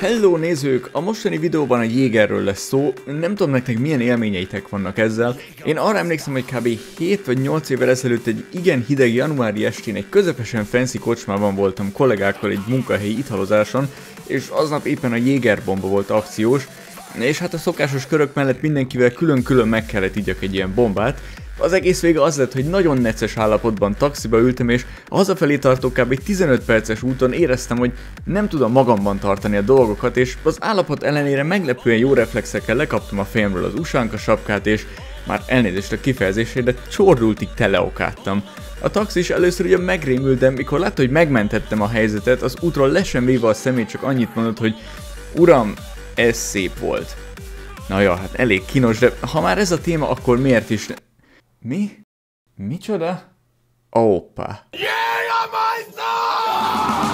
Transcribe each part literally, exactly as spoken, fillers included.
Hello nézők! A mostani videóban a Jägerről lesz szó, nem tudom nektek milyen élményeitek vannak ezzel. Én arra emlékszem, hogy kb. hét vagy nyolc évvel ezelőtt egy igen hideg januári estén egy közepesen fancy kocsmában voltam kollégákkal egy munkahelyi italozáson, és aznap éppen a Jäger bomba volt akciós, és hát a szokásos körök mellett mindenkivel külön-külön meg kellett igyak egy ilyen bombát. Az egész vége az lett, hogy nagyon necces állapotban taxiba ültem, és a hazafelé tartó kb. tizenöt perces úton éreztem, hogy nem tudom magamban tartani a dolgokat, és az állapot ellenére meglepően jó reflexekkel lekaptam a fejemről az usánka sapkát, és már elnézést a kifejezésért, de csordultig teleokádtam. A taxis először ugye megrémült, de mikor látta, hogy megmentettem a helyzetet, az útról le sem véve a szemét, csak annyit mondott, hogy uram, ez szép volt. Na ja, hát elég kínos, de ha már ez a téma, akkor miért is ne... Mi? Micsoda? Oppa. Yeah, my son!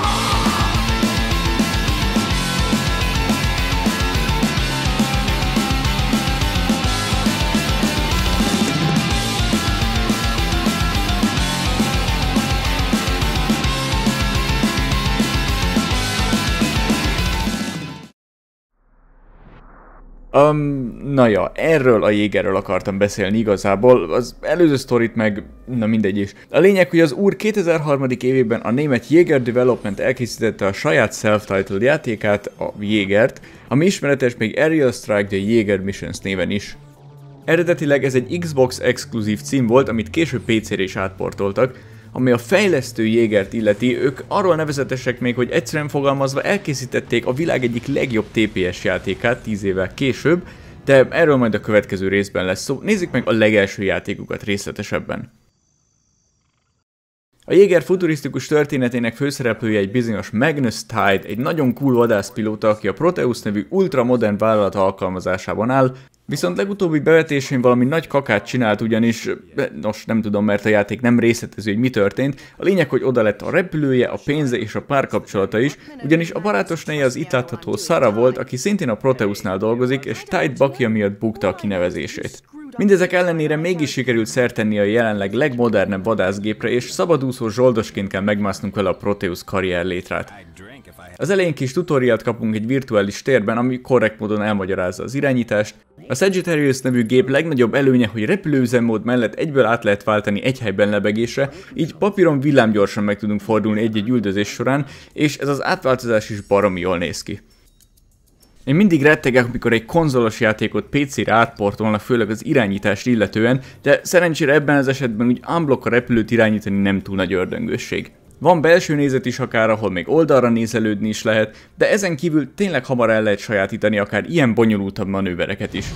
Um, na ja, erről a Jägerről akartam beszélni igazából, az előző sztorit meg, na mindegy is. A lényeg, hogy az úr kétezer-három. évében a német Jäger Development elkészítette a saját self-titled játékát, a Jägert, ami ismeretes még Aerial Strike The Jäger Missions néven is. Eredetileg ez egy Xbox exkluzív cím volt, amit később pé cére is átportoltak. Ami a fejlesztő Jägert illeti, ők arról nevezetesek még, hogy egyszerűen fogalmazva elkészítették a világ egyik legjobb té pé es játékát tíz évvel később, de erről majd a következő részben lesz szó. Nézzük meg a legelső játékukat részletesebben. A Jäger futurisztikus történetének főszereplője egy bizonyos Magnus Tide, egy nagyon cool vadászpilóta, aki a Proteus nevű ultramodern vállalat alkalmazásában áll, viszont legutóbbi bevetésén valami nagy kakát csinált, ugyanis, nos nem tudom, mert a játék nem részletező, hogy mi történt, a lényeg, hogy oda lett a repülője, a pénze és a párkapcsolata is, ugyanis a barátos neje az itt látható Sarah volt, aki szintén a Proteusnál dolgozik, és Tide bakja miatt bukta a kinevezését. Mindezek ellenére mégis sikerült szert tenni a jelenleg legmodernebb vadászgépre, és szabadúszó zsoldosként kell megmásznunk vele a Proteus karrier létrát. Az elején kis tutorialt kapunk egy virtuális térben, ami korrekt módon elmagyarázza az irányítást. A Sagittarius nevű gép legnagyobb előnye, hogy repülőüzemmód mellett egyből át lehet váltani egy helyben lebegésre, így papíron villámgyorsan meg tudunk fordulni egy-egy üldözés során, és ez az átváltozás is baromi jól néz ki. Én mindig rettegek, amikor egy konzolos játékot pé cére átportolnak, főleg az irányítást illetően, de szerencsére ebben az esetben úgy unblock a repülőt irányítani nem túl nagy ördöngősség. Van belső nézet is akár, ahol még oldalra nézelődni is lehet, de ezen kívül tényleg hamar el lehet sajátítani akár ilyen bonyolultabb manővereket is.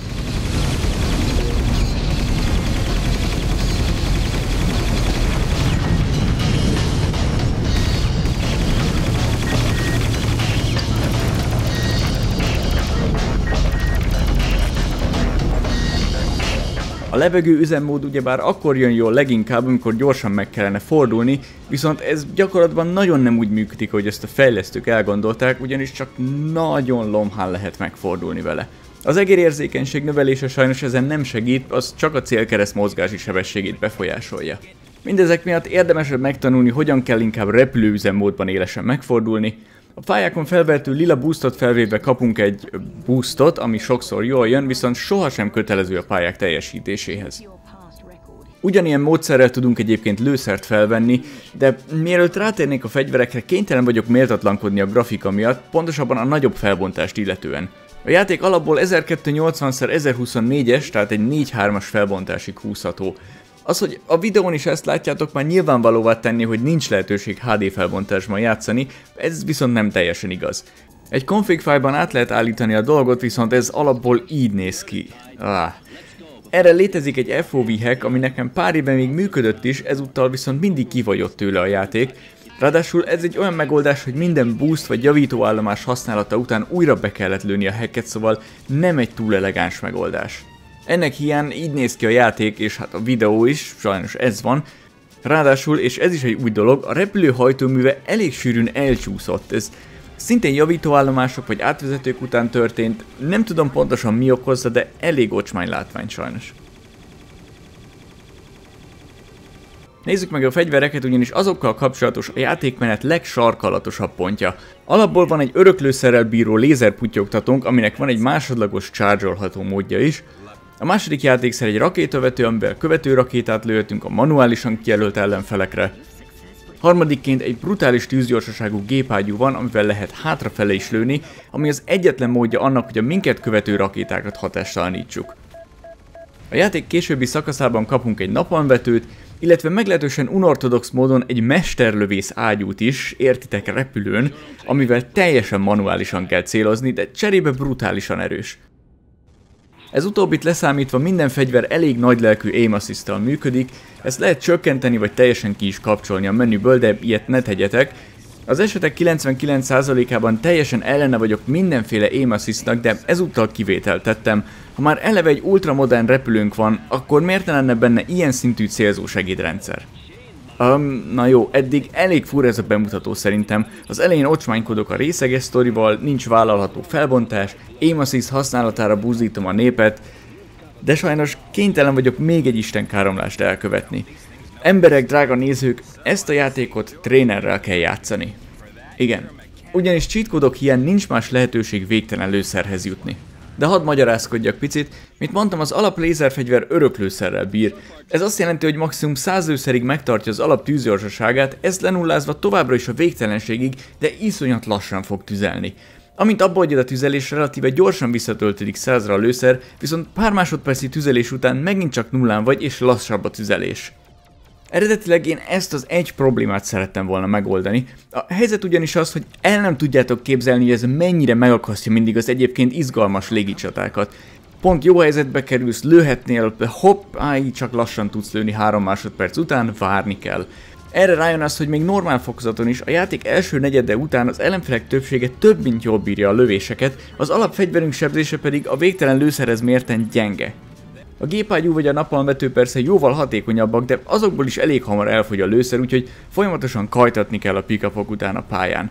A lebegő üzemmód ugyebár akkor jön jól leginkább, amikor gyorsan meg kellene fordulni, viszont ez gyakorlatban nagyon nem úgy működik, hogy ezt a fejlesztők elgondolták, ugyanis csak nagyon lomhán lehet megfordulni vele. Az egérérzékenység növelése sajnos ezen nem segít, az csak a célkereszt mozgási sebességét befolyásolja. Mindezek miatt érdemesebb megtanulni, hogyan kell inkább repülőüzemmódban élesen megfordulni. A pályákon felvertő lila boostot felvéve kapunk egy boostot, ami sokszor jól jön, viszont sohasem kötelező a pályák teljesítéséhez. Ugyanilyen módszerrel tudunk egyébként lőszert felvenni, de mielőtt rátérnék a fegyverekre, kénytelen vagyok méltatlankodni a grafika miatt, pontosabban a nagyobb felbontást illetően. A játék alapból ezerkétszáznyolcvan szor ezerhuszonnégyes, tehát egy négy hármas felbontásig húzható. Az, hogy a videón is ezt látjátok, már nyilvánvalóvá tenni, hogy nincs lehetőség há dé felbontásban játszani, ez viszont nem teljesen igaz. Egy config fájlban át lehet állítani a dolgot, viszont ez alapból így néz ki. Ah. Erre létezik egy ef o vé hack, ami nekem pár éve még működött is, ezúttal viszont mindig kifagyott tőle a játék. Ráadásul ez egy olyan megoldás, hogy minden boost vagy javítóállomás használata után újra be kellett lőni a hacket, szóval nem egy túl elegáns megoldás. Ennek hiány így néz ki a játék, és hát a videó is, sajnos ez van. Ráadásul, és ez is egy új dolog, a repülő hajtóműve elég sűrűn elcsúszott. Ez szintén javítóállomások vagy átvezetők után történt, nem tudom pontosan mi okozza, de elég ocsmány látvány sajnos. Nézzük meg a fegyvereket, ugyanis azokkal kapcsolatos a játékmenet legsarkalatosabb pontja. Alapból van egy öröklőszerrel bíró lézerputyogtatónk, aminek van egy másodlagos charge-olható módja is. A második játékszer egy rakétavető, amivel követő rakétát lőhetünk a manuálisan kijelölt ellenfelekre. Harmadikként egy brutális tűzgyorsaságú gépágyú van, amivel lehet hátrafele is lőni, ami az egyetlen módja annak, hogy a minket követő rakétákat hatástalanítsuk. A játék későbbi szakaszában kapunk egy napalmvetőt, illetve meglehetősen unorthodox módon egy mesterlövész ágyút is, értitek, repülőn, amivel teljesen manuálisan kell célozni, de cserébe brutálisan erős. Ez utóbbit leszámítva minden fegyver elég nagylelkű aim assist-tal működik, ezt lehet csökkenteni vagy teljesen ki is kapcsolni a menüből, de ilyet ne tegyetek. Az esetek kilencvenkilenc százalékában teljesen ellene vagyok mindenféle aim assistnak, de ezúttal kivételt tettem. Ha már eleve egy ultramodern repülőnk van, akkor miért ne lenne benne ilyen szintű célzó segédrendszer? Um, na jó, eddig elég fura ez a bemutató szerintem. Az elején ocsmánykodok a részeges sztorival, nincs vállalható felbontás, aim assist használatára buzdítom a népet, de sajnos kénytelen vagyok még egy istenkáromlást elkövetni. Emberek, drága nézők, ezt a játékot trénerrel kell játszani. Igen, ugyanis cheatkodok hiány nincs más lehetőség végtelen lőszerhez jutni. De hadd magyarázkodjak picit, mint mondtam, az alap lézerfegyver öröklőszerrel bír. Ez azt jelenti, hogy maximum száz lőszerig megtartja az alap tűzgyorsaságát, ezt lenullázva továbbra is a végtelenségig, de iszonyat lassan fog tüzelni. Amint abba hagyod a tüzelés, relatíve gyorsan visszatöltődik százra a lőszer, viszont pár másodperci tüzelés után megint csak nullán vagy és lassabb a tüzelés. Eredetileg én ezt az egy problémát szerettem volna megoldani. A helyzet ugyanis az, hogy el nem tudjátok képzelni, hogy ez mennyire megakasztja mindig az egyébként izgalmas légicsatákat. Pont jó helyzetbe kerülsz, lőhetnél, hopp, áj, csak lassan tudsz lőni három másodperc után, várni kell. Erre rájön az, hogy még normál fokozaton is a játék első negyede után az ellenfelek többsége több mint jól bírja a lövéseket, az alapfegyverünk sebzése pedig a végtelen lőszerhez mérten gyenge. A gépágyú vagy a napalmvető persze jóval hatékonyabbak, de azokból is elég hamar elfogy a lőszer, úgyhogy folyamatosan kajtatni kell a pick-upok után a pályán.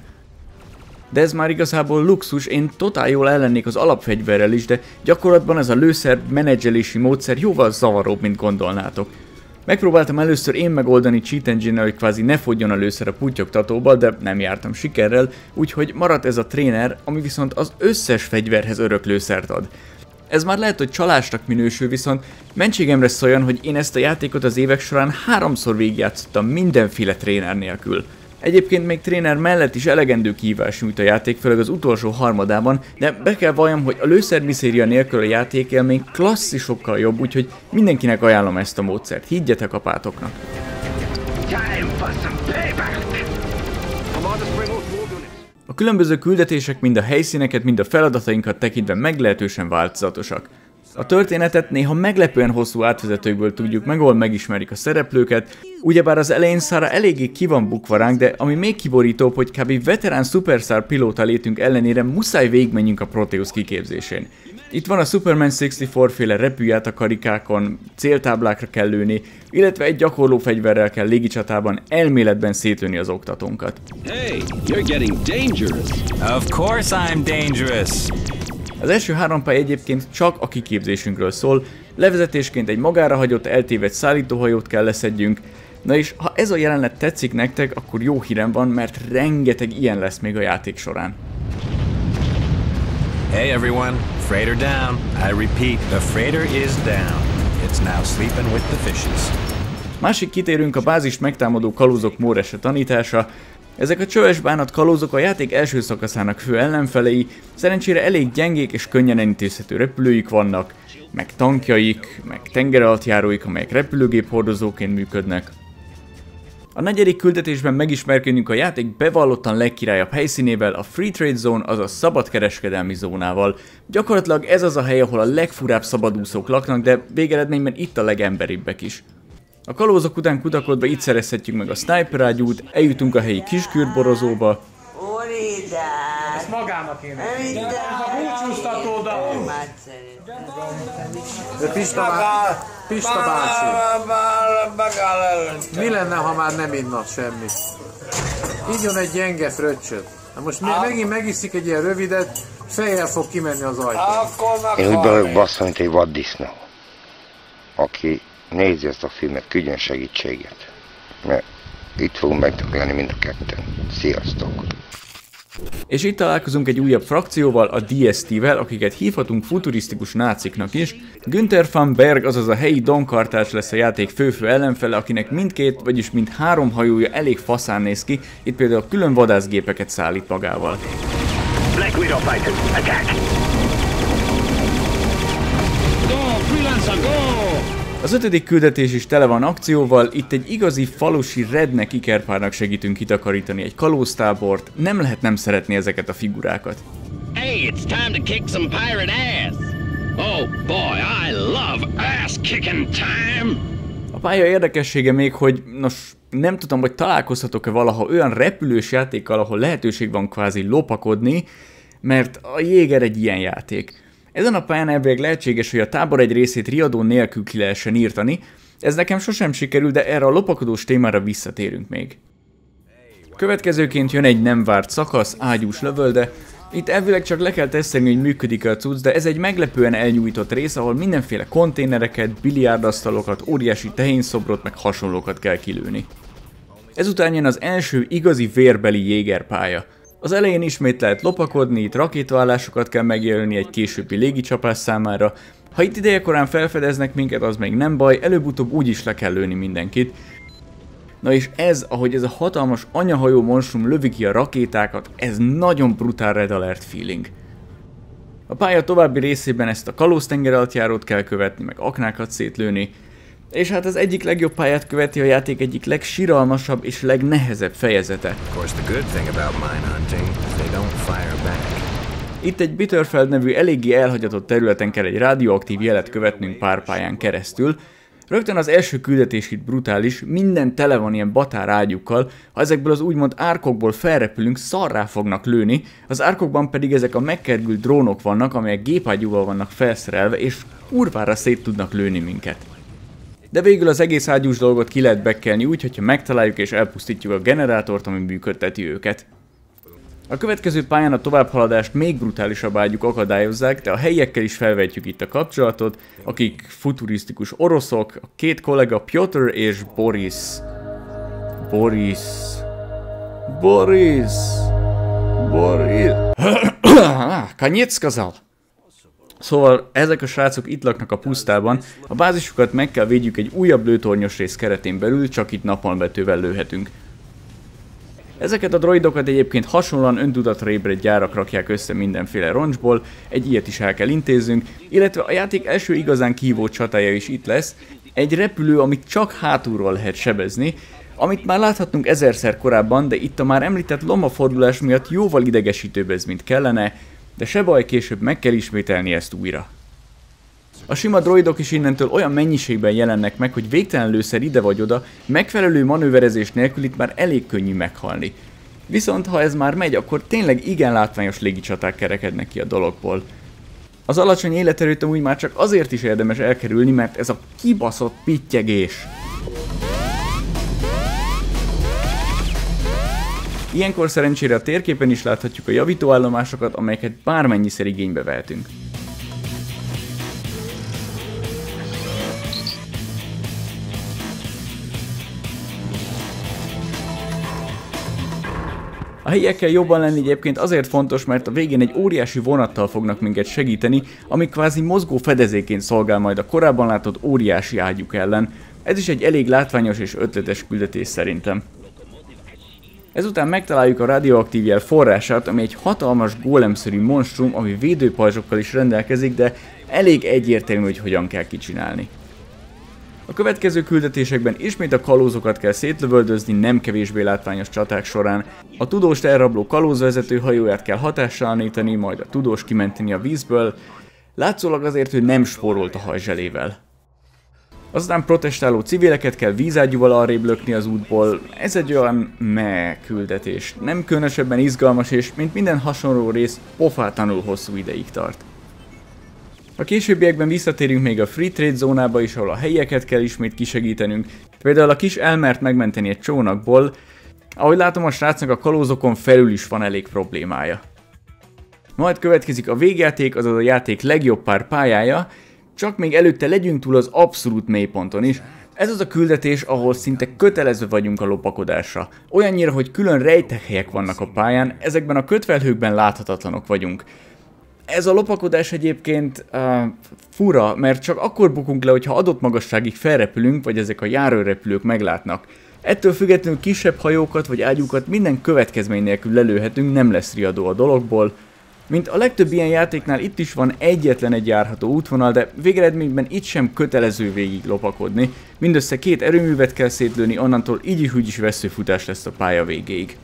De ez már igazából luxus, én totál jól ellennék az alapfegyverrel is, de gyakorlatban ez a lőszer menedzselési módszer jóval zavaróbb, mint gondolnátok. Megpróbáltam először én megoldani cheat engine-nel, hogy kvázi ne fogjon a lőszer a putyogtatóba, de nem jártam sikerrel, úgyhogy maradt ez a tréner, ami viszont az összes fegyverhez örök lőszert ad. Ez már lehet, hogy csalásnak minősül, viszont mentségemre szóljon, hogy én ezt a játékot az évek során háromszor végigjátszottam mindenféle tréner nélkül. Egyébként még tréner mellett is elegendő kihívás nyújt a játék, főleg az utolsó harmadában, de be kell valljam, hogy a lőszermiszéria nélkül a játékélmény klasszisokkal jobb, úgyhogy mindenkinek ajánlom ezt a módszert, higgyetek apátoknak! A különböző küldetések mind a helyszíneket, mind a feladatainkat tekintve meglehetősen változatosak. A történetet néha meglepően hosszú átvezetőkből tudjuk meg, ahol megismerik a szereplőket, ugyebár az elején Sarah eléggé ki van bukva ránk, de ami még kiborítóbb, hogy kb. Veterán szupersztár pilóta létünk ellenére muszáj végigmenjünk a Proteus kiképzésén. Itt van a Superman hatvannégy féle repülját a karikákon, céltáblákra kell lőni, illetve egy gyakorló fegyverrel kell légicsatában elméletben szétlőni az oktatónkat. Hey, you're getting dangerous. Of course I'm dangerous. Az első három pálya egyébként csak a kiképzésünkről szól, levezetésként egy magára hagyott eltévedt szállítóhajót kell leszedjünk. Na és ha ez a jelenet tetszik nektek, akkor jó hírem van, mert rengeteg ilyen lesz még a játék során. Hey everyone, freighter down. I repeat, the freighter is down. It's now sleeping with the fishes. Másik kitérünk a bázis megtámadó kalózok Mórese tanítása. Ezek a csöves bánat kalózok a játék első szakaszának fő ellenfelei, szerencsére elég gyengék és könnyen elintézhető repülőik vannak, meg tankjaik, meg tengeralattjáróik, amelyek repülőgép hordozóként működnek. A negyedik küldetésben megismerkedünk a játék bevallottan legkirályabb helyszínével, a Free Trade Zone, azaz szabadkereskedelmi zónával. Gyakorlatilag ez az a hely, ahol a legfurább szabadúszók laknak, de végeredményben itt a legemberibbek is. A kalózok után kutakodva itt szerezhetjük meg a sniper ágyút, eljutunk a helyi kiskürtborozóba. Ezt magának kéne. Ez a búcsúztatóda. De Pista, bá... Pista bácsi. Mi lenne, ha már nem inna semmit? Igyon egy gyenge fröccsöt. Na most mi, megint megiszik egy ilyen rövidet, fejjel fog kimenni az ajtó. Én úgy vagyok bassza, mint egy vaddisznó, aki nézi ezt a filmet, küldjön segítséget. mert itt fogunk megdögleni mind a ketten. Sziasztok! És itt találkozunk egy újabb frakcióval, a dé es té-vel, akiket hívhatunk futurisztikus náciknak is. Günther van Berg, azaz a helyi Don Carthage lesz a játék fő-fő ellenfele, akinek mindkét, vagyis mind három hajója elég faszán néz ki, itt például külön vadászgépeket szállít magával. Black Widow fighters, attack! Go, freelancer, go! Az ötödik küldetés is tele van akcióval, itt egy igazi falusi redneck ikerpárnak segítünk kitakarítani egy kalóztábort, nem lehet nem szeretni ezeket a figurákat. Hey, it's time to kick some pirate ass! Oh boy, I love ass-kicking time! A pálya érdekessége még, hogy nos, nem tudom, hogy találkozhatok-e valaha olyan repülős játékkal, ahol lehetőség van kvázi lopakodni, mert a Jéger egy ilyen játék. Ezen a pályán elvileg lehetséges, hogy a tábor egy részét riadó nélkül ki lehessen írtani, ez nekem sosem sikerül, de erre a lopakodós témára visszatérünk még. Következőként jön egy nem várt szakasz, ágyús lövölde. Itt elvileg csak le kell tesztelni, hogy működik a cucc, de ez egy meglepően elnyújtott rész, ahol mindenféle konténereket, biliárdasztalokat, óriási tehénszobrot meg hasonlókat kell kilőni. Ezután jön az első igazi vérbeli jégerpálya. Az elején ismét lehet lopakodni, itt rakétaállásokat kell megjelölni egy későbbi légicsapás számára. Ha itt idejekorán felfedeznek minket, az még nem baj, előbb-utóbb úgyis le kell lőni mindenkit. Na és ez, ahogy ez a hatalmas anyahajó monstrum lövi ki a rakétákat, ez nagyon brutál Red Alert feeling. A pálya további részében ezt a kalóztengeralattjárót kell követni, meg aknákat szétlőni. És hát az egyik legjobb pályát követi a játék egyik legsiralmasabb és legnehezebb fejezete. Itt egy Bitterfeld nevű eléggé elhagyatott területen kell egy radioaktív jelet követnünk pár pályán keresztül. Rögtön az első küldetés itt brutális, minden tele van ilyen batár ágyukkal, ha ezekből az úgymond árkokból felrepülünk, szarrá fognak lőni, az árkokban pedig ezek a megkergült drónok vannak, amelyek gépágyúval vannak felszerelve, és kurvára szét tudnak lőni minket. De végül az egész ágyús dolgot ki lehet bekkelni úgy, hogyha megtaláljuk és elpusztítjuk a generátort, ami működteti őket. A következő pályán a továbbhaladást még brutálisabb ágyuk akadályozzák, de a helyiekkel is felvetjük itt a kapcsolatot, akik futurisztikus oroszok, a két kollega Piotr és Boris. Boris... Boris... Boris... Kanyet сказал. Szóval ezek a srácok itt laknak a pusztában, a bázisukat meg kell védjük egy újabb lőtornyos rész keretén belül, csak itt napalmvetővel lőhetünk. Ezeket a droidokat egyébként hasonlóan öntudatra ébredt gyárak rakják össze mindenféle roncsból, egy ilyet is el kell intézzünk, illetve a játék első igazán kihívó csatája is itt lesz, egy repülő, amit csak hátulról lehet sebezni, amit már láthattunk ezerszer korábban, de itt a már említett lomafordulás miatt jóval idegesítőbb ez, mint kellene, de se baj, később meg kell ismételni ezt újra. A sima droidok is innentől olyan mennyiségben jelennek meg, hogy végtelen lőszer ide vagy oda, megfelelő manőverezés nélkül itt már elég könnyű meghalni. Viszont ha ez már megy, akkor tényleg igen látványos légicsaták kerekednek ki a dologból. Az alacsony életerőt amúgy már csak azért is érdemes elkerülni, mert ez a kibaszott pittyegés. Ilyenkor szerencsére a térképen is láthatjuk a javítóállomásokat, amelyeket bármennyiszer igénybe vehetünk. A helyiekkel jobban lenni egyébként azért fontos, mert a végén egy óriási vonattal fognak minket segíteni, ami kvázi mozgó fedezéként szolgál majd a korábban látott óriási ágyuk ellen. Ez is egy elég látványos és ötletes küldetés szerintem. Ezután megtaláljuk a radioaktív jel forrását, ami egy hatalmas gólemszerű monstrum, ami védőpajzsokkal is rendelkezik, de elég egyértelmű, hogy hogyan kell kicsinálni. A következő küldetésekben ismét a kalózokat kell szétlövöldözni nem kevésbé látványos csaták során. A tudóst elrabló kalózvezető hajóját kell hatástalanítani, majd a tudós kimenteni a vízből, látszólag azért, hogy nem spórolt a hajzselével. Aztán protestáló civileket kell vízágyúval arrébb lökni az útból, ez egy olyan meh küldetés, nem különösebben izgalmas és, mint minden hasonló rész, pofátlanul hosszú ideig tart. A későbbiekben visszatérünk még a Free Trade zónába is, ahol a helyieket kell ismét kisegítenünk, például a kis elmert megmenteni egy csónakból, ahogy látom a srácnak a kalózokon felül is van elég problémája. Majd következik a végjáték, azaz a játék legjobb pár pályája, csak még előtte legyünk túl az abszolút mélyponton is, Ez az a küldetés, ahol szinte kötelező vagyunk a lopakodásra. Olyannyira, hogy külön rejtekhelyek vannak a pályán, ezekben a kötfelhőkben láthatatlanok vagyunk. Ez a lopakodás egyébként uh, fura, mert csak akkor bukunk le, hogyha adott magasságig felrepülünk, vagy ezek a járőrepülők meglátnak. Ettől függetlenül kisebb hajókat vagy ágyúkat minden következmény nélkül lelőhetünk, nem lesz riadó a dologból. Mint a legtöbb ilyen játéknál itt is van egyetlen egy járható útvonal, de végeredményben itt sem kötelező végig lopakodni. Mindössze két erőművet kell szétlőni, onnantól így is úgy is veszőfutás lesz a pálya végéig.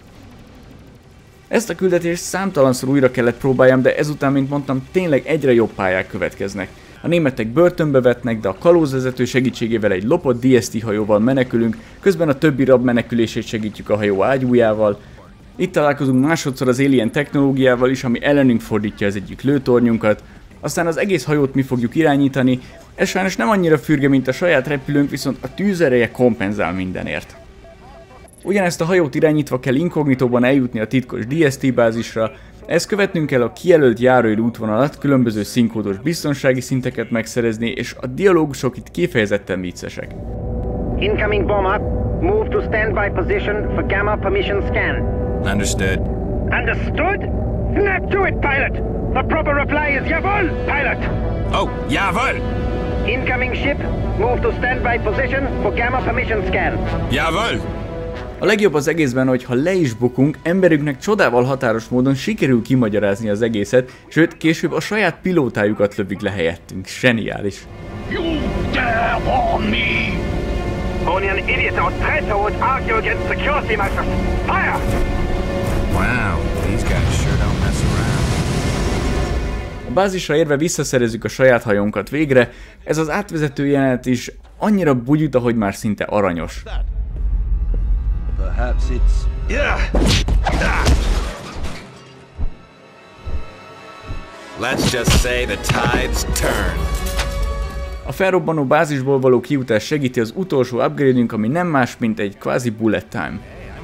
Ezt a küldetést számtalanszor újra kellett próbáljam, de ezután, mint mondtam, tényleg egyre jobb pályák következnek. A németek börtönbe vetnek, de a kalózvezető segítségével egy lopott dé es té hajóval menekülünk, közben a többi rab menekülését segítjük a hajó ágyújával. Itt találkozunk másodszor az alien technológiával is, ami ellenünk fordítja az egyik lőtornyunkat. Aztán az egész hajót mi fogjuk irányítani, ez sajnos nem annyira fürge, mint a saját repülőnk, viszont a tűzereje kompenzál mindenért. Ugyanezt a hajót irányítva kell inkognitóban eljutni a titkos dé es té bázisra, ezt követnünk kell a kijelölt járóid útvonalat, különböző színkódos biztonsági szinteket megszerezni, és a dialógusok itt kifejezetten viccesek. Incoming bomber. Move to standby position for gamma permission scan. Understood. Understood? Snap to it, pilot! The proper reply is jawohl, pilot! Oh, jawohl! Incoming ship. Move to standby position for gamma permission scan. Jawohl! A legjobb az egészben, hogy ha le is bukunk, emberünknek csodával határos módon sikerül kimagyarázni az egészet, sőt, később a saját pilótájukat lövik le helyettünk. Zseniális. You dare warn me! Only an idiot or traitor would argue against security measures. Fire! Wow, these guys sure don't mess around. A bázisra érve visszaszerezzük a saját hajónkat végre, ez az átvezető jelenet is annyira bugyuta, hogy már szinte aranyos. Perhaps it's... Yeah. Let's just say the tides turn. A felrobbanó bázisból való kijutás segíti az utolsó upgrade-ünk, ami nem más, mint egy kvázi bullet time.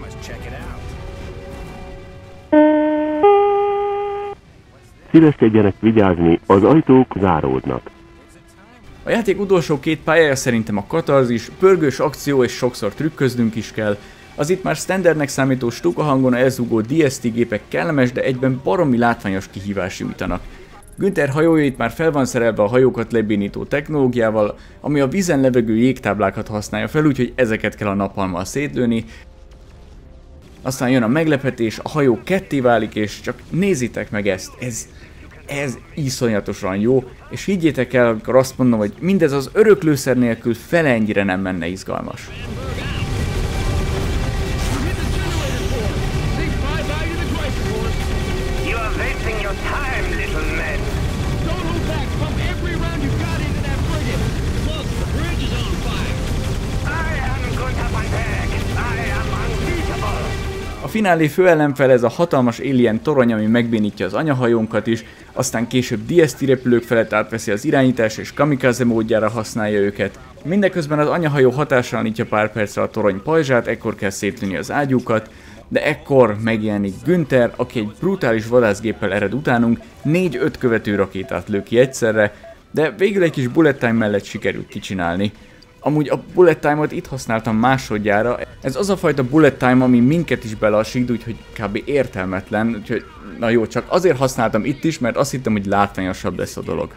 Szíveskedjenek vigyázni, az ajtók záródnak. A játék utolsó két pályája szerintem a katarzis, pörgős akció és sokszor trükköznünk is kell. Az itt már standardnek számító stuka hangon elzúgó dé es té gépek kellemes, de egyben baromi látványos kihívás nyújtanak. Günther hajója itt már fel van szerelve a hajókat lebénító technológiával, ami a vízen levegő jégtáblákat használja fel, úgyhogy ezeket kell a napalmmal szétlőni. Aztán jön a meglepetés, a hajó ketté válik, és csak nézzétek meg ezt, ez, ez iszonyatosan jó, és higgyétek el, amikor azt mondom, hogy mindez az öröklőszer nélkül fele ennyire nem menne izgalmas. A finálé főellenfel ez a hatalmas alien torony, ami megbénítja az anyahajónkat is, aztán később dé es té repülők felett átveszi az irányítás és kamikaze módjára használja őket. Mindeközben az anyahajó hatástalanítja pár percre a torony pajzsát, ekkor kell szétlőni az ágyúkat, de ekkor megjelenik Günther, aki egy brutális vadászgéppel ered utánunk, négy-öt követő rakétát lő ki egyszerre, de végül egy kis bullet time mellett sikerült kicsinálni. Amúgy a bullet time-ot itt használtam másodjára, ez az a fajta bullet time, ami minket is belassít, úgyhogy kb. Értelmetlen, úgyhogy na jó, csak azért használtam itt is, mert azt hittem, hogy látványosabb lesz a dolog.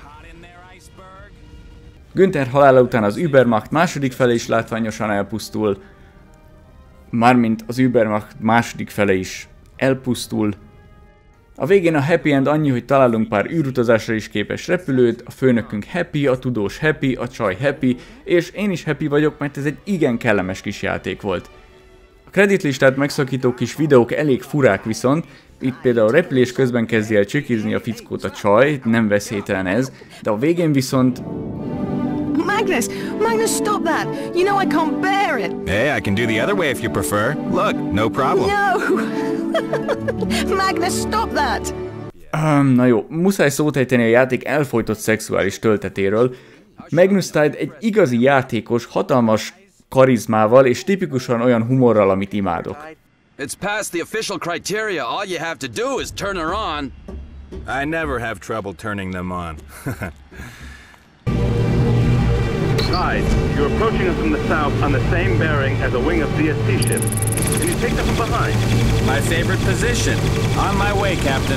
Günther halála után az Übermacht második fele is látványosan elpusztul, mármint az Übermacht második fele is elpusztul. A végén a happy end annyi, hogy találunk pár űrutazásra is képes repülőt, a főnökünk happy, a tudós happy, a csaj happy, és én is happy vagyok, mert ez egy igen kellemes kis játék volt. A kreditlistát megszakító kis videók elég furák viszont, itt például repülés közben kezdi el csikizni a fickót a csaj, nem veszélytelen ez, de a végén viszont... Magnus! Magnus, stop that! You know I can't bear it! Hey, I can do the other way if you prefer. Look, no problem. No! Magnus, stop that! Um, na jó, muszáj szót ejteni a játék elfojtott szexuális töltetéről. Magnus Tide egy igazi játékos, hatalmas karizmával és tipikusan olyan humorral, amit imádok. It's past the official criteria. All you have to do is turn her on. I never have trouble turning them on. Eyes, you're approaching us from the south on the same bearing as a wing of D S T ship. Can you take them from behind? My favorite position. On my way, Captain.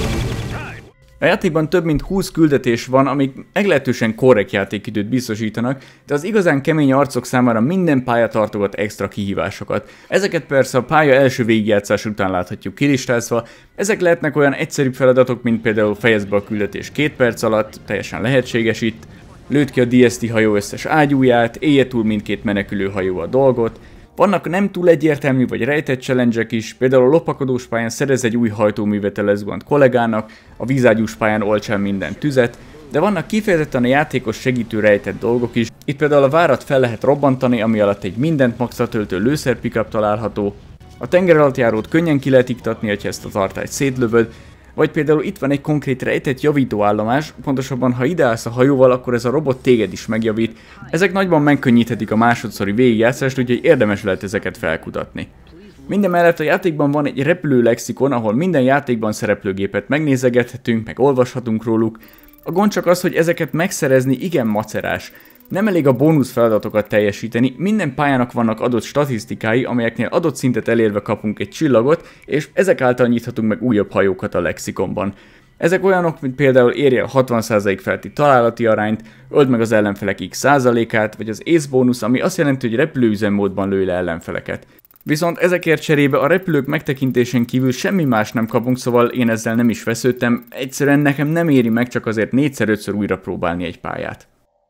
A játékban több mint húsz küldetés van, amik meglehetősen korrekt játékidőt biztosítanak, de az igazán kemény arcok számára minden pálya tartogat extra kihívásokat. Ezeket persze a pálya első végigjátszás után láthatjuk kilistázva, ezek lehetnek olyan egyszerűbb feladatok, mint például fejezd be a küldetés két perc alatt, teljesen lehetséges itt, lőd ki a D S T hajó összes ágyúját, élje túl mindkét menekülő hajó a dolgot. Vannak nem túl egyértelmű vagy rejtett challenge-ek is, például a lopakodós pályán szerez egy új hajtóművet a leszgant kollégának, a vízágyús pályán olts el minden tüzet, de vannak kifejezetten a játékos segítő rejtett dolgok is, itt például a várat fel lehet robbantani, ami alatt egy mindent maxra töltő lőszer pickup található, a tenger alatt járót könnyen ki lehet iktatni, ha ezt a tartályt szétlövöd, vagy például itt van egy konkrét rejtett javítóállomás, pontosabban ha ideállsz a hajóval, akkor ez a robot téged is megjavít. Ezek nagyban megkönnyíthetik a másodszori végigjátszást, úgyhogy érdemes lehet ezeket felkutatni. Mindemellett a játékban van egy repülő lexikon, ahol minden játékban szereplőgépet megnézegethetünk, meg olvashatunk róluk. A gond csak az, hogy ezeket megszerezni igen macerás. Nem elég a bónusz feladatokat teljesíteni, minden pályának vannak adott statisztikái, amelyeknél adott szintet elérve kapunk egy csillagot, és ezek által nyithatunk meg újabb hajókat a lexikonban. Ezek olyanok, mint például érje a hatvan százalék feletti találati arányt, öld meg az ellenfelek x százalékát, vagy az ace bónusz, ami azt jelenti, hogy repülőüzemmódban lőj le ellenfeleket. Viszont ezekért cserébe a repülők megtekintésén kívül semmi más nem kapunk, szóval én ezzel nem is vesződtem, egyszerűen nekem nem éri meg csak azért négyszer-ötször újra próbálni egy pályát.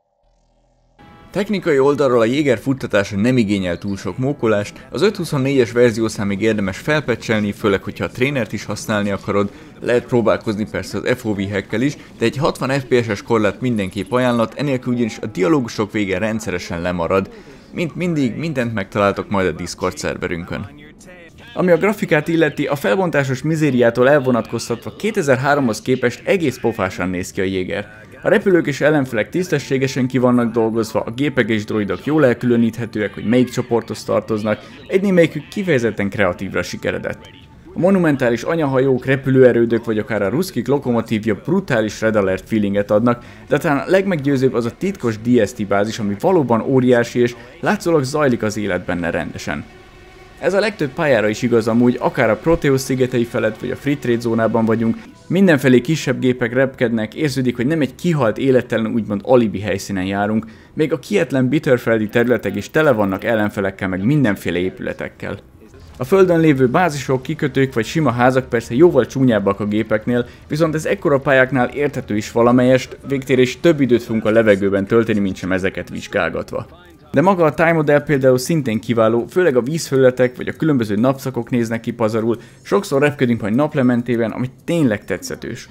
Technikai oldalról a Jaeger futtatása nem igényel túl sok mókolást, az öt huszonnégyes verziószámig érdemes felpecselni, főleg hogyha a trénert is használni akarod, lehet próbálkozni persze az F O V hackkel is, de egy hatvan F P S-es korlát mindenképp ajánlat, enélkül ugyanis a dialógusok vége rendszeresen lemarad. Mint mindig, mindent megtaláltok majd a Discord szerverünkön. Ami a grafikát illeti, a felbontásos mizériától elvonatkoztatva kétezer-háromhoz képest egész pofásan néz ki a Jaeger. A repülők és ellenfelek tisztességesen ki vannak dolgozva, a gépek és droidok jól elkülöníthetőek, hogy melyik csoporthoz tartoznak, egy némelyikük kifejezetten kreatívra sikeredett. A monumentális anyahajók, repülőerődök vagy akár a ruszkik lokomotívja brutális Red Alert feelinget adnak, de talán a legmeggyőzőbb az a titkos D S T bázis, ami valóban óriási és látszólag zajlik az élet benne rendesen. Ez a legtöbb pályára is igaz amúgy, akár a Proteus szigetei felett vagy a Free Trade zónában vagyunk, mindenfelé kisebb gépek repkednek, érződik, hogy nem egy kihalt élettelen úgymond alibi helyszínen járunk, még a kietlen Bitterfeldi területek is tele vannak ellenfelekkel meg mindenféle épületekkel. A földön lévő bázisok, kikötők vagy sima házak persze jóval csúnyábbak a gépeknél, viszont ez ekkora pályáknál érthető is valamelyest, végtérés több időt fogunk a levegőben tölteni, mint sem ezeket vizsgálgatva. De maga a tájmodell például szintén kiváló, főleg a vízfelületek vagy a különböző napszakok néznek ki pazarul, sokszor repkedünk majd naplementében, ami tényleg tetszetős.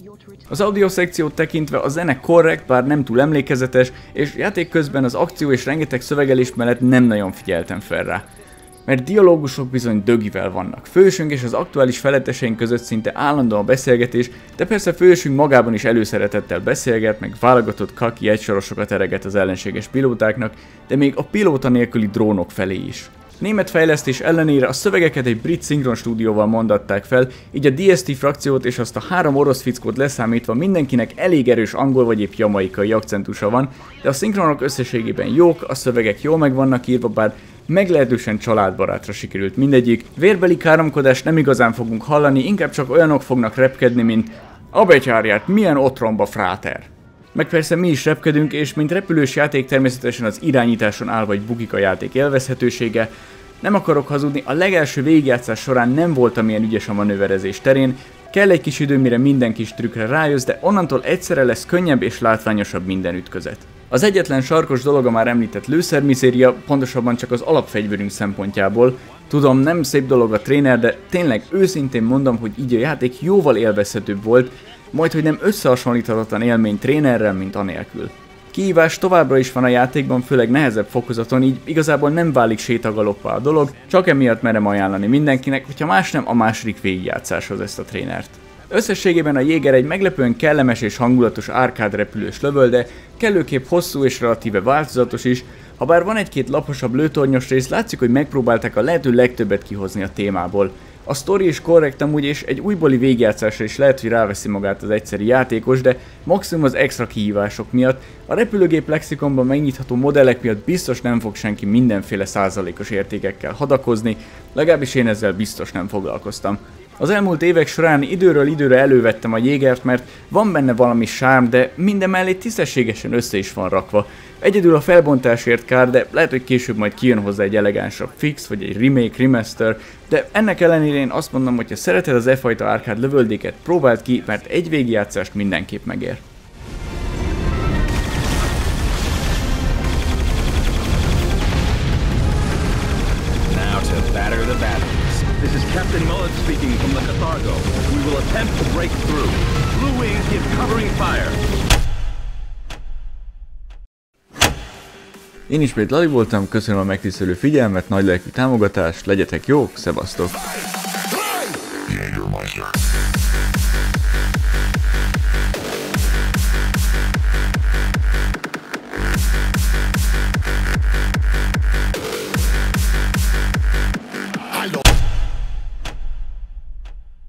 Az audio szekciót tekintve a zene korrekt, bár nem túl emlékezetes, és játék közben az akció és rengeteg szövegelés mellett nem nagyon figyeltem fel rá. Mert dialógusok bizony dögivel vannak. Fősünk és az aktuális feletteseink között szinte állandó a beszélgetés, de persze fősünk magában is előszeretettel beszélget, meg válogatott kaki egysorosokat ereget az ellenséges pilótáknak, de még a pilóta nélküli drónok felé is. Német fejlesztés ellenére a szövegeket egy brit szinkron stúdióval mondatták fel, így a D S T frakciót és azt a három orosz fickót leszámítva mindenkinek elég erős angol vagy épp jamaikai akcentusa van, de a szinkronok összességében jók, a szövegek jól meg vannak írva, bár meglehetősen családbarátra sikerült mindegyik. Vérbeli káromkodást nem igazán fogunk hallani, inkább csak olyanok fognak repkedni, mint a betyárját, milyen otromba fráter. Meg persze mi is repkedünk, és mint repülős játék természetesen az irányításon áll vagy bukik a játék élvezhetősége. Nem akarok hazudni, a legelső végigjátszás során nem voltam ilyen ügyes a manőverezés terén, kell egy kis idő, mire minden kis trükkre rájössz, de onnantól egyszerre lesz könnyebb és látványosabb minden ütközet. Az egyetlen sarkos dolog a már említett lőszermizéria, pontosabban csak az alapfegyverünk szempontjából. Tudom, nem szép dolog a tréner, de tényleg őszintén mondom, hogy így a játék jóval élvezhetőbb volt, majd hogy nem összehasonlíthatatlan élmény trénerrel, mint anélkül. Kihívás továbbra is van a játékban, főleg nehezebb fokozaton, így igazából nem válik sétagaloppá a dolog, csak emiatt merem ajánlani mindenkinek, hogyha más nem, a második végigjátszáshoz ezt a trénert. Összességében a Jaeger egy meglepően kellemes és hangulatos árkád repülős lövöl, de kellőképp hosszú és relatíve változatos is. Ha Habár van egy-két laposabb lőtornyos rész, látszik, hogy megpróbálták a lehető legtöbbet kihozni a témából. A sztori is korrekt amúgy, és egy újbóli végigjátszásra is lehet, hogy ráveszi magát az egyszeri játékos, de maximum az extra kihívások miatt. A repülőgép lexikonban megnyitható modellek miatt biztos nem fog senki mindenféle százalékos értékekkel hadakozni, legalábbis én ezzel biztos nem foglalkoztam. Az elmúlt évek során időről időre elővettem a Jégert, mert van benne valami sárm, de mindemellé tisztességesen össze is van rakva. Egyedül a felbontásért kár, de lehet, hogy később majd kijön hozzá egy elegánsabb fix, vagy egy remake, remaster, de ennek ellenére én azt mondom, hogy ha szereted az e fajta arcade lövöldéket, próbáld ki, mert egy végigjátszást mindenképp megér. Now to batter the batteries. This is Captain Mullet speaking from the Cathargo. We will attempt to break through. Blue Wings give covering fire. Én ismét Lali voltam, köszönöm a megtisztelő figyelmet, nagy lelkű támogatást, legyetek jók, szevasztok!